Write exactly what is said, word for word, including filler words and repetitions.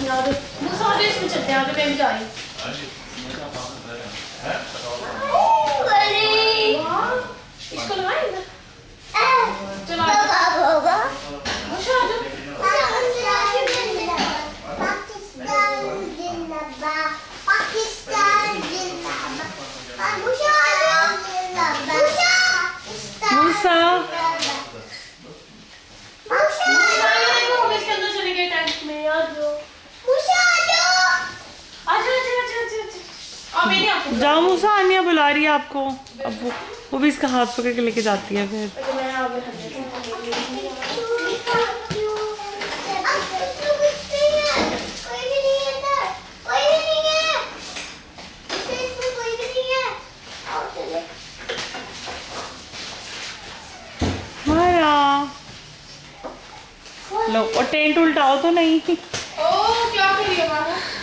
इसमें चलते हैं, मैं भी जा रही हूँ। इसको लगाएं ना। चलो जाओ मूसा, आनिया बुला रही है आपको। अब वो, वो भी इसका हाथ पकड़ के लेके जाती है फिर। लो, और टेंट उल्टाओ तो नहीं। ओ क्या कर रही है मामा?